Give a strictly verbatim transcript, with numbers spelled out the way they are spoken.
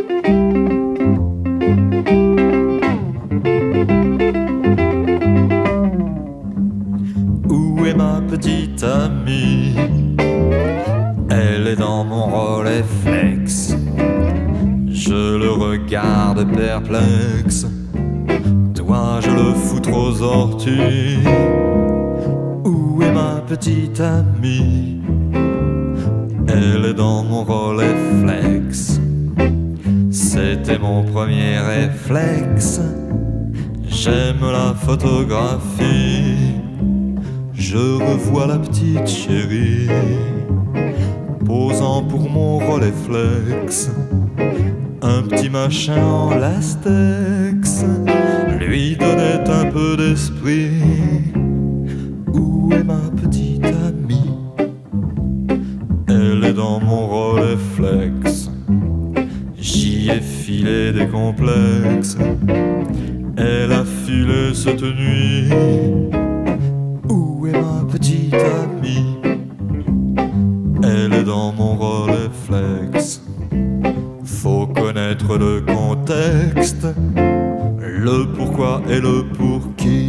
Où est ma petite amie? Elle est dans mon Rolleiflex. Je le regarde perplexe. Dois-je le foutre aux orties? Où est ma petite amie? Elle est dans mon Rolleiflex. C'était mon premier réflexe. J'aime la photographie. Je revois la petite chérie posant pour mon Rolleiflex. Un petit machin en lastex lui donnait un peu d'esprit. Où est ma petite amie? Elle est dans mon Rolleiflex. J'y ai filé des complexes. Elle a filé cette nuit. Où est ma petite amie? Elle est dans mon Rolleiflex. Faut connaître le contexte, le pourquoi et le pour qui.